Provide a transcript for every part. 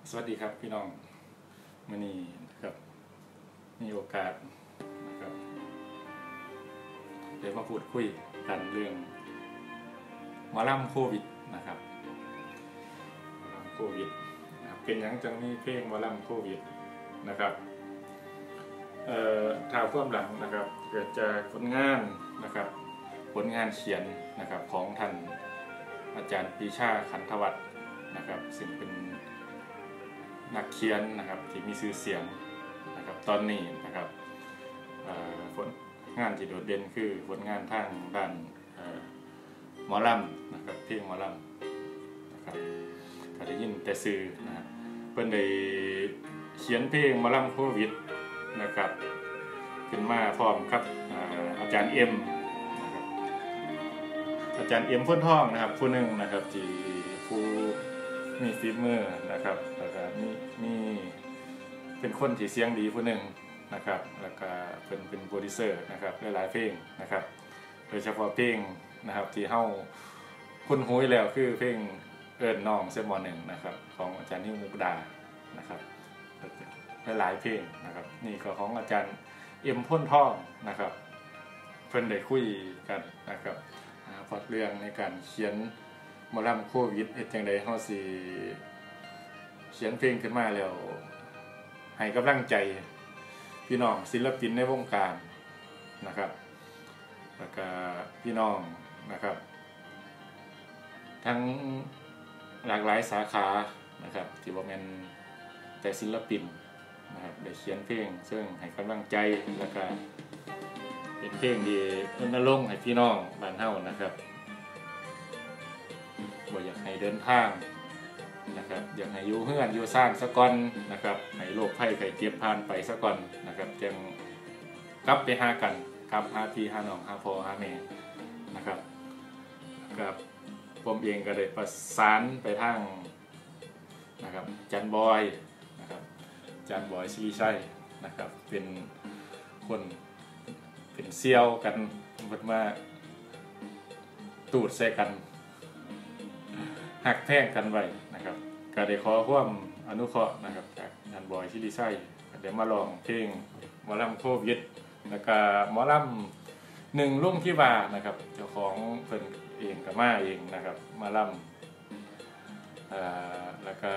สวัสดีครับพี่น้องมื้อนี้นะครับมีโอกาสนะครับเดี๋ยวมาพูดคุยกันเรื่องหมอลำโควิดนะครับหมอลำโควิดนะครับเป็นหยังจังมีเพลงหมอลำโควิดนะครับท้าวความหลังนะครับเกิดจากผลงานนะครับผลงานเขียนนะครับของท่านอาจารย์ปรีชาขันธวัฒน์นะครับซึ่งเป็นนักเขียนนะครับที่มีชื่อเสียงนะครับตอนนี้นะครับผลงานที่โดดเด่นคือผลงานทางด้านหมอลำนะครับเพลงหมอลำนะครับก็ได้ยินแต่สื่อนะครับเพิ่นได้เขียนเพลงหมอลำโควิดนะครับขึ้นมาพร้อมกับอาจารย์เอ็มนะครับอาจารย์เอ็มพ้นท่องนะครับผู้หนึ่งนะครับที่ผู้มีฝีมือนะครับแล้วก็มีเป็นคนที่เสียงดีผู้หนึ่งนะครับแล้วก็เป็นโปรดิวเซอร์นะครับหลายๆเพลงนะครับโดยเฉพาะเพลงนะครับที่เฮาคุ้นหูอยู่แล้วคือเพลงเอิ้นน้องเซมอ1นะครับของอาจารย์นิ่วมุกดานะครับหลายๆเพลงนะครับนี่ก็ของอาจารย์เอ็มพ้นท่องนะครับเพิ่นได้คุยกันนะครับพล็อตเรื่องในการเขียนหมอลำโควิดเฮ็ดจังได๋เฮาสิเขียนเพลงขึ้นมาแล้วให้กำลังใจพี่น้องศิลปินในวงการนะครับแล้วก็พี่น้องนะครับทั้งหลากหลายสาขานะครับที่บ่แม่นแต่ศิลปินนะครับได้เขียนเพลงซึ่งให้กำลังใจแล้วก็เป็นเพลงที่รณรงค์ให้พี่น้องบ้านเฮานะครับบ่อยากให้เดินทางนะครับอยากให้อยู่เฮือนอยู่ซ่านซะก่อนนะครับให้โรคภัยไข้เจ็บผ่านไปซะก่อนนะครับจึงกลับไปหากันกลับหาพี่หาน้องหาพ่อหาแม่นะครับกับผมเองก็ได้ประสานไปทางนะครับจันบอยนะครับจันบอยศิริชัยนะครับเป็นคนเป็นเซี่ยวกันเพิ่นมาตูดใส่กันหักแท่งกันไว้นะครับก็ได้ขอความอนุเคราะห์นะครับจากท่านบอยศิริชัยเดี๋ยวมาลองเพลงหมอลำโควิดแล้วก็หมอลำหนึ่งลุงที่ว่านะครับเจ้าของเพิ่นเองกับมาเองนะครับมาลำแล้วก็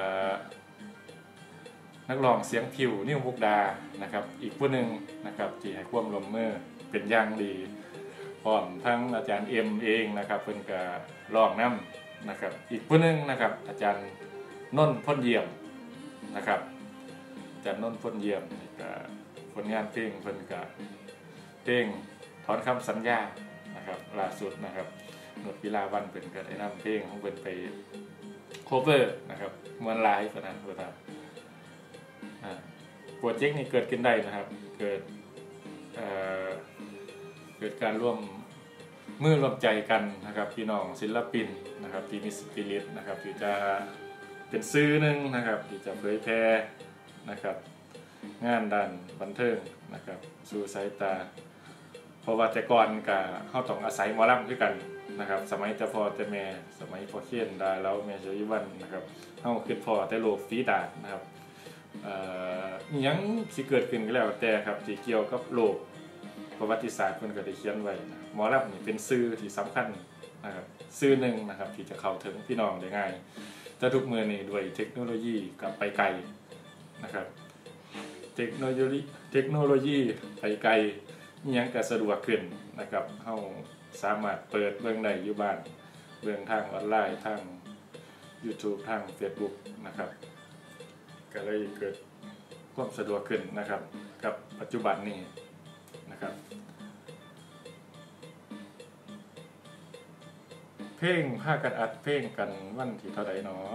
นักร้องเสียงผิวนิ่วมุกดานะครับอีกผู้หนึ่งนะครับที่ให้ความร่วมมือเป็นอย่างดีพร้อมทั้งอาจารย์เอ็มเองนะครับเพิ่นก็ร้องนำนะครับอีกผู้หนึ่งนะครับอาจารย์นนท์พ้นเยี่ยมนะครับอาจารย์นนท์พ้นเยี่ยมก็ผลงานเพลงเพิ่นก็เพลงถอนคำสัญญานะครับล่าสุดนะครับนวดวิลาวันเพิ่นก็ได้นำเพลงของเพิ่นไปโคเวอร์นะครับมวนหลายปานนั้นครับโปรเจกต์นี้เกิดขึ้นได้นะครับเกิดการร่วมมือร่วมใจกันนะครับพี่น้องศิลปินนะครับที่มีสปิริตนะครับที่จะเป็นสื่อหนึ่งนะครับที่จะเผยแพร่นะครับงานด้านบันเทิงนะครับสู่สายตาเพราะว่าแต่ก่อนก็เฮาต้องอาศัยหมอลำด้วยกันนะครับสมัยแต่พ่อแต่แม่สมัยพ่อเขียนได้แล้วแม่ชยวันนะครับเฮาคิดพอแต่โลกฝีดาษนะครับยังสิเกิดขึ้นก็แล้วแต่ครับที่เกี่ยวกับโลกประวัติศาสตร์เพิ่นก็ได้เขียนไว้นะหมอลำนี่เป็นสื่อที่สำคัญนะครับสื่อหนึ่งนะครับที่จะเข้าถึงพี่น้องได้ง่ายแต่ทุกมื้อนี้ด้วยเทคโนโลยีกับไปไกลนะครับเทคโนโลยีไปไกลมีหยังก็สะดวกขึ้นนะครับเฮาสามารถเปิดเบิ่งได้อยู่บ้านเบิ่งทางออนไลน์ทาง YouTube ทาง Facebook นะครับก็เลยเกิดความสะดวกขึ้นนะครับกับปัจจุบันนี้นะครับเพลงพากันอัดเพลงกันวันที่เท่าใดหนอ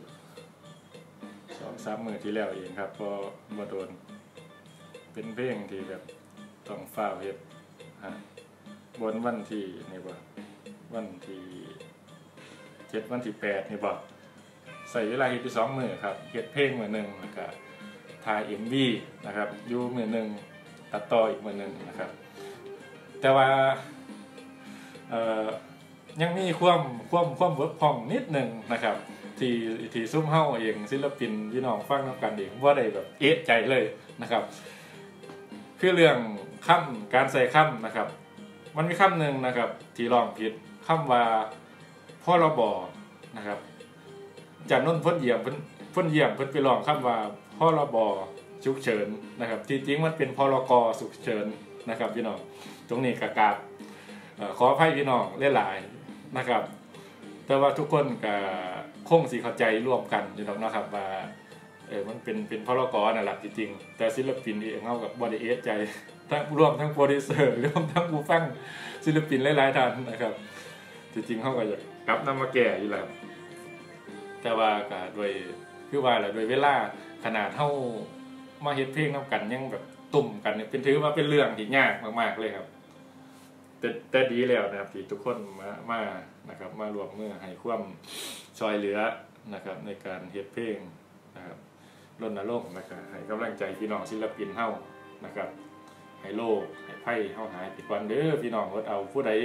2-3 มื้อที่แล้วเองครับก็บ่โดนเป็นเพลงที่แบบต้องฟ้าวเฮ็ดบนวันที่นี่บ่วันที่7วันที่8นี่บ่ใส่เวลาเฮ็ดอยู่2มื้อครับเฮ็ดเพลงมื้อนึงแล้วก็ถ่าย MV นะครับอยู่มื้อนึงตัดต่ออีกมื้อนึงนะครับแต่ว่ายังมีความเวิร์กพองนิดนึงนะครับที่ซุ่มเฮาเองศิลปินพี่น้องฟังนำกันเองบ่ได้แบบเอะใจเลยนะครับคือเรื่องคำการใส่คำนะครับมันมีคำหนึ่งนะครับที่ร้องผิดคำว่าพรบนะครับอาจารย์นนท์พ้นเยี่ยมเพิ่นไปร้องคำว่าพรบฉุกเฉินนะครับที่จริงมันเป็นพรกฉุกเฉินนะครับพี่น้องตรงนี้กราบขออภัยพี่น้องหลายๆนะครับแต่ว่าทุกคนก็คงสิเข้าใจร่วมกันอยู่แล้วนะครับว่ามันเป็นพรกนั่นแหละจริงๆแต่ศิลปินเองเฮากับบ่ได้เอะใจทั้งรวมทั้งโปรดิวเซอร์รวมทั้งผู้ฟังศิลปินหลายๆท่านนะครับจริงๆเฮาก็อยากกลับนำมาแก้อยู่แล้วแต่ว่าก็ด้วยคือว่าแหละด้วยเวลาขนาดเฮามาเฮ็ดเพลงนำกันยังแบบตุ่มกันเนี่ยเป็นถือว่าเป็นเรื่องที่ยากมากๆเลยครับแต่ดีแล้วนะครับที่ทุกคนมานะครับมารวมมือให้ความช่วยเหลือนะครับในการเฮ็ดเพลงนะครับรณรงค์นะครับให้กำลังใจพี่น้องศิลปินเฮานะครับให้โลกให้ภัยเฮาหายไปก่อนเด้อพี่น้องอดเอาผู้ใด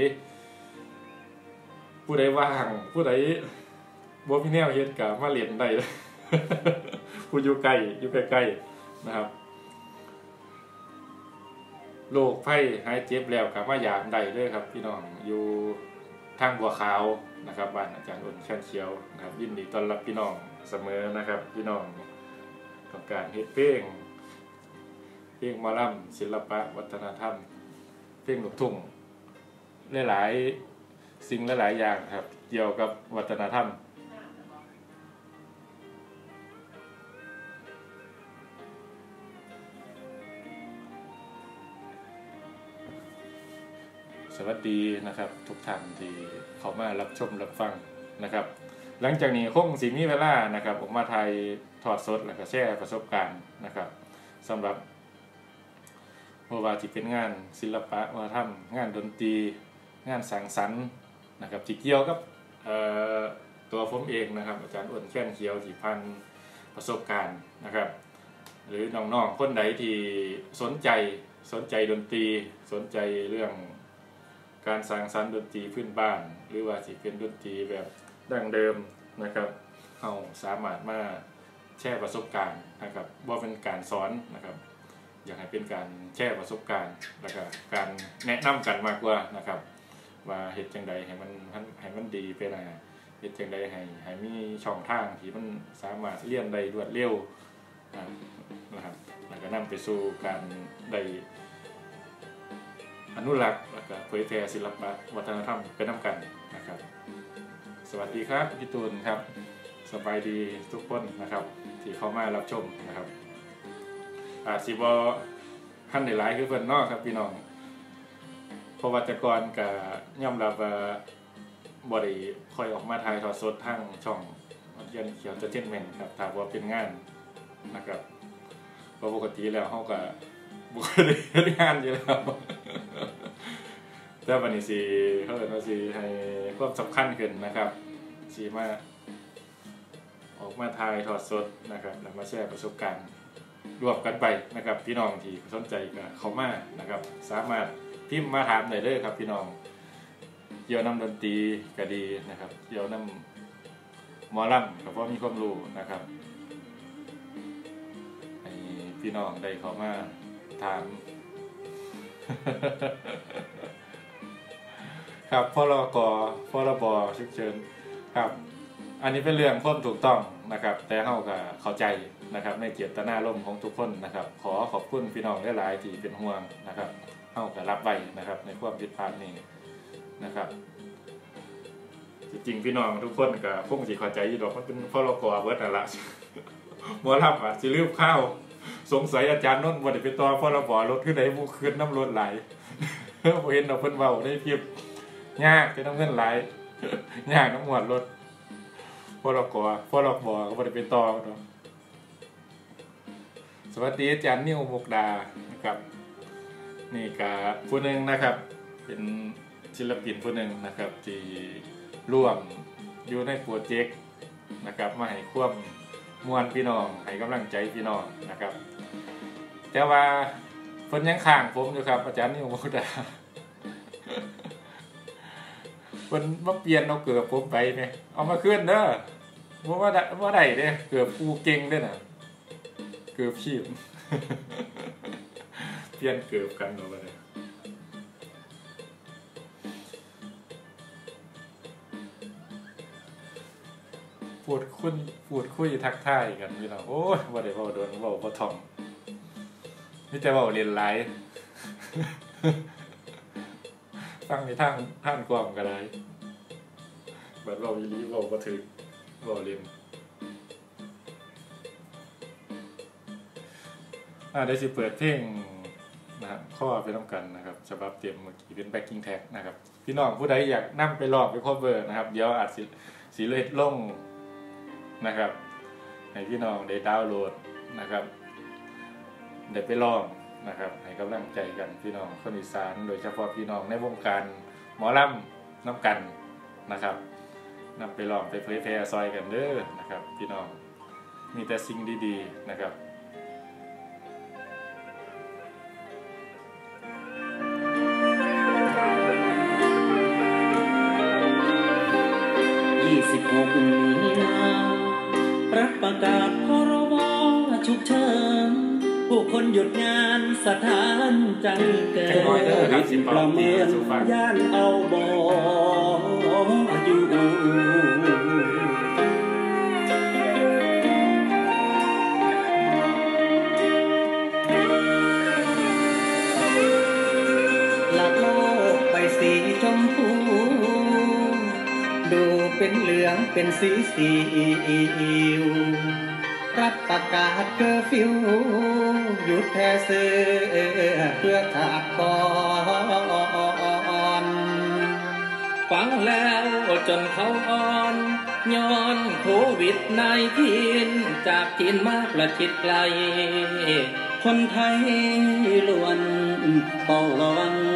ว่างผู้ใดบ่มีแนวเฮ็ดก็มาเล่นได้ ผู้อยู่ใกล้ๆนะครับโรคภัยหายเจ็บแล้วก็มายามได้เด้อครับพี่น้องอยู่ทางบัวขาวนะครับบ้านอาจารย์อ้นแค่นเขียวนะครับยินดีต้อนรับพี่น้องเสมอนะครับพี่น้องต้องการเฮ็ดเพลงหมอลำศิลปะวัฒนธรรมเพลงลูกทุ่งหลายๆสิ่งหลายๆอย่างครับเกี่ยวกับวัฒนธรรมสวัสดีนะครับทุกท่านที่เข้ามารับชมรับฟังนะครับหลังจากนี้คงสิมีเวลานะครับออกมาถ่ายทอดสดแล้วก็แชร์ประสบการณ์นะครับสำหรับว่าที่เป็นงานศิลปะวัฒนธรรมงานดนตรีงานสังสรรค์นะครับที่เกี่ยวกับตัวผมเองนะครับอาจารย์อ้นแค่นเขียวที่พันประสบการณ์นะครับหรือน้องๆคนใดที่สนใจดนตรีสนใจเรื่องการสร้างสรรค์ดนตรีพื้นบ้านหรือว่าสิเป็นดนตรีแบบดั้งเดิมนะครับเราสามารถมาแชร์ประสบการณ์นะครับว่าเป็นการสอนนะครับอยากให้เป็นการแชร์ประสบการณ์แล้วก็การแนะนำกันมากกว่านะครับว่าเฮ็ดจังใดให้มันดีไปนะเฮ็ดจังใดให้มีช่องทางที่มันสามารถเรียนได้รวดเร็วนะครับแล้วก็นำไปสู่การได้อนุรักษ์และก็เผยแพร่ศิลปะวัฒนธรรมไปนำกันนะครับสวัสดีครับพี่ตูนครับสบายดีทุกคนนะครับที่เข้ามารับชมนะครับสิบ่ทันได้หลายคือเพิ่นเนาะครับพี่น้องเพราะว่าแต่ก่อนก็ยอมรับว่าบ่ได้ค่อยออกมาถ่ายทอดสดทางช่องเรียนเขียวจะเทนเมนต์ครับถ้าว่าเป็นงานนะครับเพราะปกติแล้วเฮาก็บ่ค่อยได้เฮ็ดงานอยู่แล้วแต่วันนี้สิเฮาก็สิให้ความสำคัญขึ้นนะครับสิมาออกมาถ่ายทอดสดนะครับแล้วมาแชร์ประสบการณ์ร่วมกันไปนะครับพี่น้องที่สนใจก็เข้ามานะครับสามารถพิมพ์มาถามได้เลยครับพี่น้องเกี่ยวนำดนตรีก็ดีนะครับเกี่ยวนำหมอลำก็เพราะมีความรู้นะครับให้พี่น้องได้เข้ามาถาม ครับพรบฉุกเฉินครับอันนี้เป็นเรื่องความถูกต้องนะครับแต่เฮาก็เข้าใจนะครับในเจตนารมณ์ของทุกคนนะครับขอขอบคุณพี่น้องหลายๆที่เป็นห่วงนะครับเฮาก็รับไว้นะครับในความผิดพลาดนี้นะครับจริงๆพี่น้องทุกคนก็คงสิเข้าใจอยู่ดอกมันเป็นพรกเบิดนั่นล่ะ บ่รับอ่ะสิลืมข้าวสงสัยอาจารย์นนท์บ่ได้ไปต่อพรบรถคือใดบ่คืนน้ำรถหลาย บ่เห็นดอกเพิ่นเว้าในคลิปยากจะนำเงินหลายยากน้ำหวดรถพรบก็บ่ได้ไปต่อเนาะสวัสดีอาจารย์นิวมุกดานะครับนี่ก็ผู้นึงนะครับเป็นศิลปินผู้นึงนะครับที่ร่วมอยู่ในโปรเจกต์นะครับมาให้ความมวลพี่น้องให้กำลังใจพี่น้องนะครับแต่ว่าเพิ่นยังข้างผมอยู่ครับอาจารย์นิวมุกดา เพิ่นมาเปลี่ยนเอาเกือบผมไปแม่เอามาคืนเด้อว่าได้เด้เกือบกูเก่งด้วยนะเกือบชีพเปลี่ยนเกือบกันหรือเปล่าเนี่ยพูดคุยทักทายกันพี่น้องโอ้ยว่าได้ว่าโดนว่าท่องนี่แต่ว่าเรียนไลฟ์ฟังในท่านกว้างก็ได้แบบเราอีลีว่าถึงว่าเรียนได้สิเปิดเพลงนะครับข้อไปต้องกันนะครับฉบับเต็มเมื่อกี้เป็น backing track นะครับพี่น้องผู้ใดอยากนั่งไปลองไป cover นะครับเดี๋ยวอาจสิเลยลงนะครับให้พี่น้องได้ดาวน์โหลดนะครับได้ไปลองนะครับให้กำลังใจกันพี่น้องคนอีสานโดยเฉพาะพี่น้องในวงการหมอลำน้ำกันนะครับนำไปลองไปเผยแพร่ซอยกันเด้อนะครับพี่น้องมีแต่สิ่งดีๆนะครับ 26 มีนารัฐประกาศพรบฉุกเฉินผู้คนหยุดงานสถานจังเกิดประเมินย่านเอาบ่อยู่หลับโลกไปสีชมพูดูเป็นเหลืองเป็นสีรัฐประกาศเคอร์ฟิวหยุดแพ้เสื้อเพื่อขาดก่อนฟังแล้วจนเขาอ่อนย้อนโควิด-19จากจีนมาประชิดไกลคนไทยล้วนเฝ้าระวัง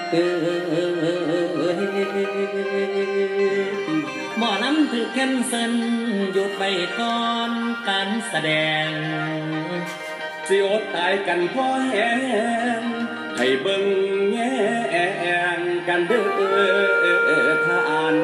หมอลำถูกแคนเซิลหยุดไปก่อนการแสดงสิอดตายกันพอแห้งให้เบิ่งแง่กันเด้อท่าน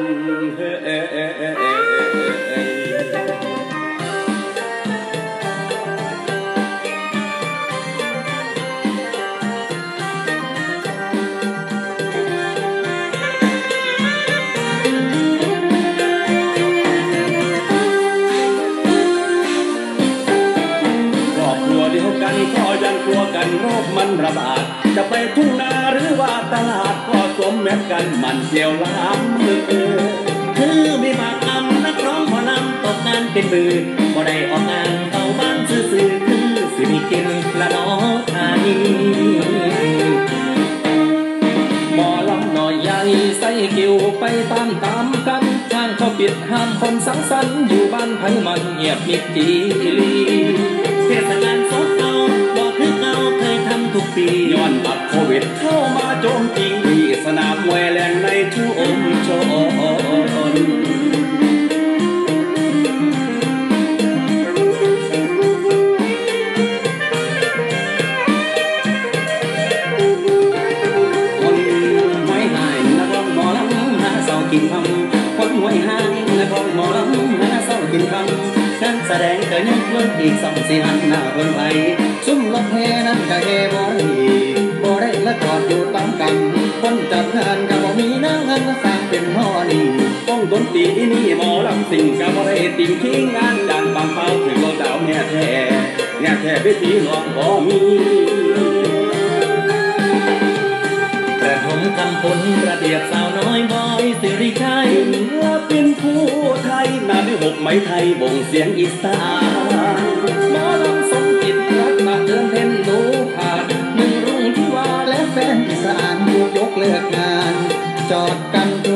ก็ยังกลัวกันโรคมันระบาดจะไปทุ่งนาหรือว่าตลาดก็สวมแมสกันมันเจียวล้างมือคือมีปากคำนักร้องหมอลำตกงานเป็นมือบ่ได้ออกงานเข้าบ้านซื่อคือสิมีกินละน้อทานีหมอลำหน่อยใหญ่ใส่กิ้วไปตามกันทางเขาปิดห้ามคนสังสรรค์อยู่บ้านไผมันเงียบมิดจีลีเทศกาลสดเอาบอกคือเราเคยทำทุกปีย้อนบัดโควิดเข้ามาโจมตีสนามมวยแหล่งในชุมชนคนไม่หายนักร้องหมอลำหาเศร้ากินคำคนไม่หายนักร้องหมอลำหาเศร้ากินคำการแสดงก็ยังเลื่อนอีก2-4 หันหน้าเพิ่นไปซุ่มรถแห่นั้นก็แห่บ่ได้ละจอดอยู่ตามกันคนจัดงานก็บ่มีน้ำเงินมาสร้างเป็นห่อนี่ต้องดนตรีนี่หมอลำสิ่งก็บ่ได้ติ่งทิ้งงานการบางเป้าถึงเราดาวแน่แท้เวทีร้องบ่มีแต่ผมคำพ้นระเบียบสาวน้อยบอยสิริชัยเป็นผู้ไทยนาที่6ไหมไทยบ่งเสียงอีสานหมอลำสมจิตรักมาเดินเพ่นดูผ่าน1 รุ่งที่ว่าและแฟนอีสานผู้ยกเลิกงานจอดกันดู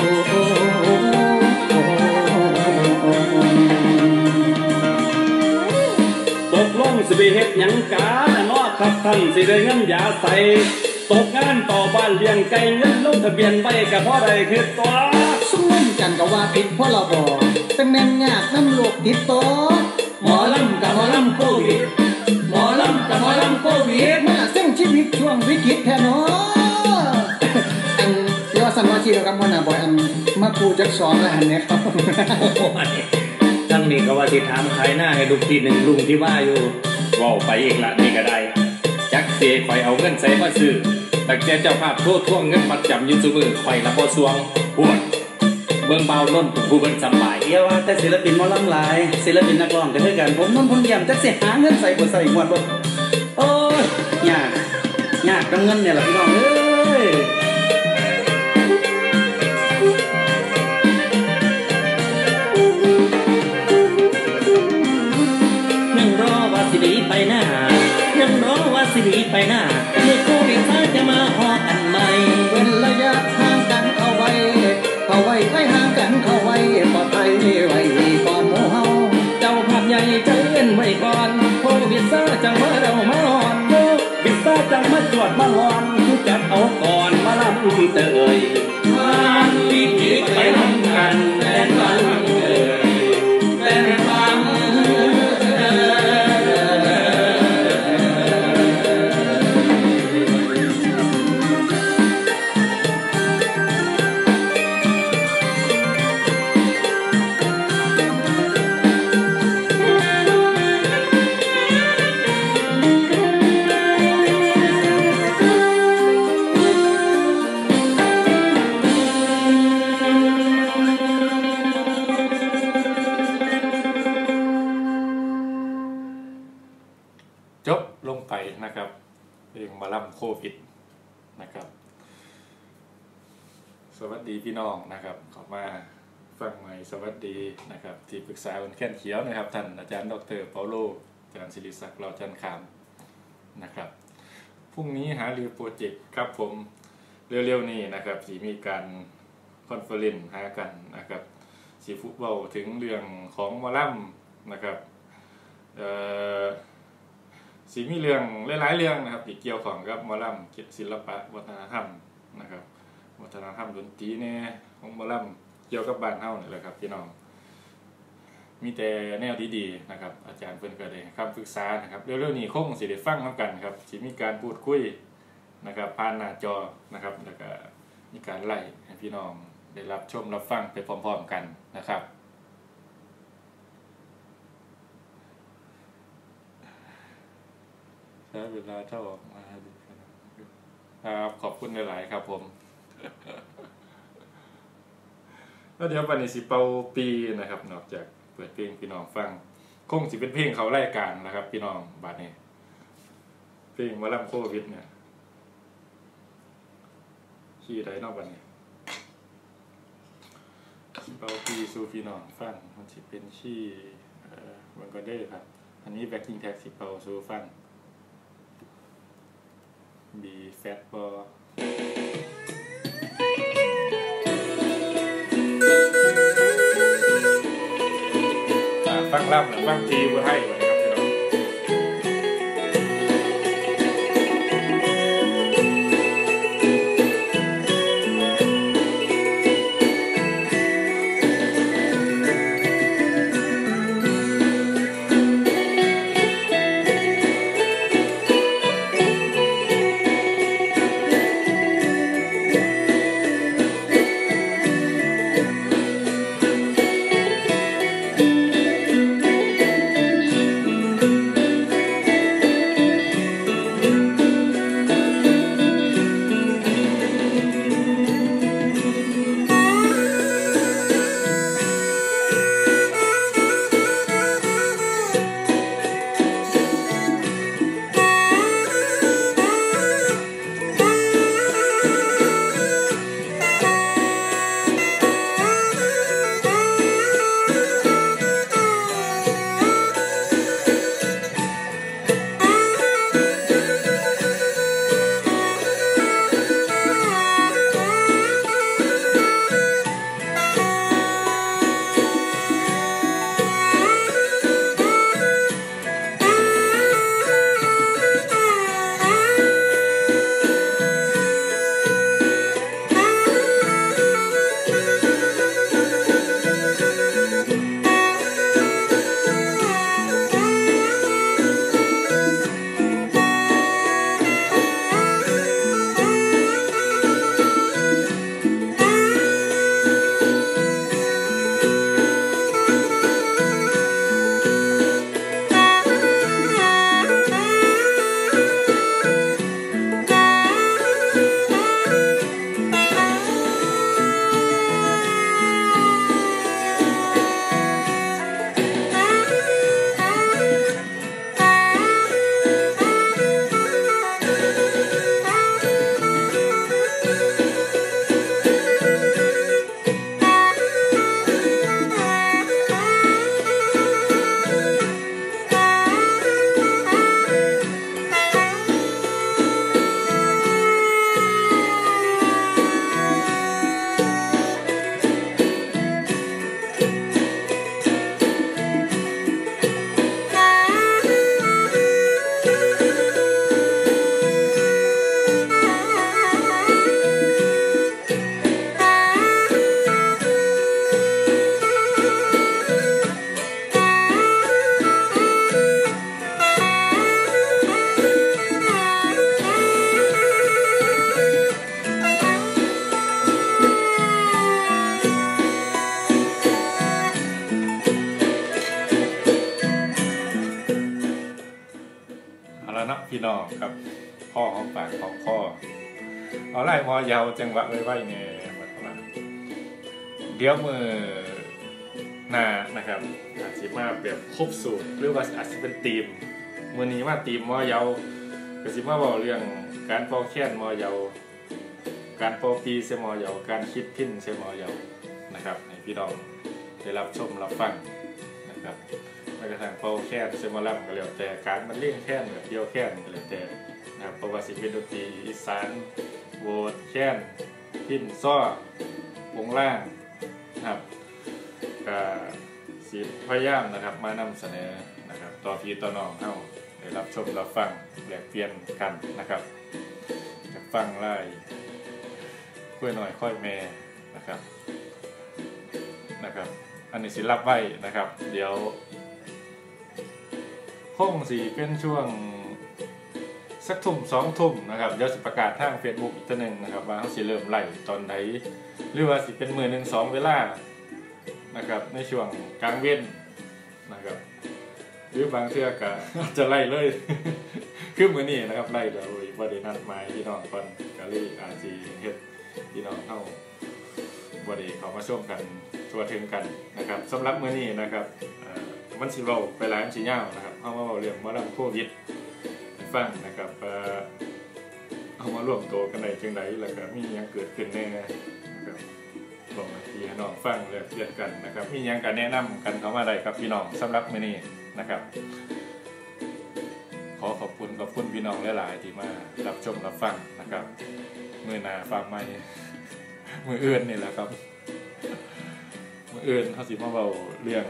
ตกลงสิไปเฮ็ดหยังกาเนาะครับท่านสิได้เงินยาใส่ตกงานต่อบ้านเลี้ยงไก่เงินลงทะเบียนไว้ก็พอได้คือตัวซุ่มกันก็ว่าผิดเพราะเราบ่เป็นแม่นยากน้ำโลกติดต่อหมอลำกับหมอลำโควิดหมอลำกับหมอลำโควิดมาเส้นชีวิตช่วงวิกฤตแท้เนาะอันเดี๋ยวสันว่าชีเรากับมันน่ะบ่อันมากูจักสอนแล้วอันเนี้ยครับจังนี่ก็ว่าสิถามขายหน้าให้ลูกที่หนึ่งลุงที่ว่าอยู่ว่าไปอีกละนี่ก็ได้จักเสียข่อยเอาเงินใส่มาซื้อแต่แกเจ้าภาพโทษท่วงเงินมัดจำยืนซุมือข่อยละบ่สวงปวดเบิ่งเบาล้นผู้เบิ่งสบายเอียว่าแต่ศิลปินหมอลำหลายศิลปินนักร้องก็คือกันผมนนท์พลเยี่ยมจักสิหาเงินใส่บ่ใส่หมดบ่โอ้ยยากกับเงินเนี่ยล่ะพี่น้องเอ้ยยังรอว่าสิดีไปหน้ายังรอว่าสิดีไปหน้าเมื่อโควิดซาจะมาฮอกันใหม่เป็นระยะห่างกันเอาไว้ไว้ห่างกันเข้าไว้ปลอดภัยไว้ก่อนหมู่เฮาเจ้าภาพใหญ่ใจเย็นไว้ก่อนโควิดซาจังมาเรามาหอนโควิดซาจังมาจวดมาหอนคือจัดเอาก่อนมาลำเตยงานปีกีไปทำกันแฟนฟังแฟนฟังจบลงไปนะครับเพลงหมอลำโควิดนะครับสวัสดีพี่น้องนะครับขอมาฟังใหม่สวัสดีนะครับที่ปรึกษาคนแค้นเขียวนะครับท่านอาจารย์ดร.เปาโลอาจารย์ศิริศักดิ์เราจันขามนะครับพรุ่งนี้หารือโปรเจกต์ครับผมเร็วๆนี้นะครับสีมีการคอนเฟอเรนซ์หากันนะครับสีฟุตบอลถึงเรื่องของหมอลำนะครับสีมีเรื่องหลายๆเรื่องนะครับที่เกี่ยวข้องกับหมอลำศิลปะวัฒนธรรมนะครับวัฒนธรรมดนตรีเนี่ยของหมอลำเกี่ยวกับบ้านเฮานี่แหละครับพี่น้องมีแต่แนวดีๆนะครับอาจารย์เพิ่นก็ได้คำปรึกษานะครับเร็วๆนี้คงสิได้ฟังนำกันครับสิมีการพูดคุยนะครับผ่านหน้าจอนะครับแล้วก็มีการไล่ให้พี่น้องได้รับชมรับฟังไปพร้อมๆกันนะครับใช้เวลาเท่าออกมาดีครับขอบคุณหลายๆครับผมแล้วเดี๋ยววันนี้สิเป่าปีนะครับนอกจากเปิดเพลงพี่น้องฟังคงสิเป็นเพลงเขารายการนะครับพี่น้องบัดนี้เพลงหมอลำโควิดเนี่ยขี้ใดนอกบัดนี้เป่าปีสู่พี่น้องฟังมันสิเป็นขี้มันก็ได้ครับอันนี้แบ็คกิ้งแท็กสิเป่าสู่ฟังบีแฟตบอฟังล่ำหรือฟังทีว่าให้ไว้ครับพี่น้องแล้วเนาะพี่น้องครับพ่อของปากของพ่อเอาไล่มอยาวจังหวะไว้ๆเนี่ยเดี๋ยวมือหน้านะครับอาจจะมาแบบครบสูตรหรือว่าอาจจะเป็นทีมมื้อนี้ว่าทีมมอยาวก็สิมาบอกเรื่องการเป่าแค้นมอยาวการเป่าปีเสมอยาวการคิดพินเสมอยาวนะครับให้พี่น้องได้รับชมรับฟังนะครับแม้กระทั่งเป่าแค้นเสมอลำก็แล้วแต่การมันเลี้ยงแค้นแบบเดียวแค้นก็แล้วแต่นะครับเพราะว่าสิเป็นดนตรีอีสานโวดแค้นพินซ้อวงล่างนะครับก็สิพยายามนะครับมานำเสนอนะครับต่อพี่ต่อน้องเฮาได้รับชมรับฟังแลกเปลี่ยนกันนะครับจะฟังไล่คุยหน่อยค่อยแม่นะครับอันนี้สิรับไว้นะครับเดี๋ยวคงสิเป็นช่วงสักทุ่ม2 ทุ่มนะครับเดี๋ยวสิประกาศทาง Facebook อีกทีนึงนะครับว่าเขาสิเริ่มไล่ตอนไหนหรือว่าสิเป็นมื้อนึง2เวลานะครับในช่วงกลางเว้นนะครับหรือบางเทื่อก็จะไล่เลย คือมื้อนี้นะครับไล่แล้วบ่ได้นัดหมายพี่น้องก่อนก็เลยอาจสิเฮ็ดพี่น้องเฮาบ่ได้เข้ามาชมกันทั่วถึงกันนะครับสำหรับมื้อนี้นะครับมันสิเว้าไปหลายมันสิยาวนะครับเฮามาเว้าเรื่องหมอลำโควิดให้ฟังนะครับเอามารวมตัวกันได้จังได๋แล้วก็มีหยังเกิดขึ้นแน่นะครับบอกให้พี่น้องฟังแล้วเรียนกันนะครับมีหยังก็แนะนำกันเข้ามาได้ครับพี่น้องสำหรับมื้อนี้นะครับขอขอบคุณพี่น้องหลายๆที่มารับชมรับฟังนะครับมื้อหน้าฟังใหม่ มื้ออื่นนี่แหละครับมื้ออื่นเฮาสิมาเว้าเรื่อง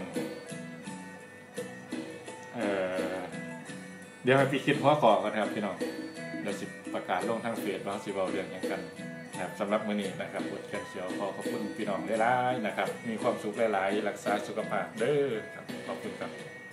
เดี๋ยวให้พี่คิดหัวข้อก่อนครับพี่น้องเดี๋ยวสิประกาศลงทางเฟซว่าสิเว้าเรื่องหยังกันนะครับสำหรับมื้อนี้นะครับบทแคนเชียวขอขอบคุณพี่น้องหลายๆนะครับมีความสุขหลายๆรักษาสุขภาพเด้อครับขอบคุณครับ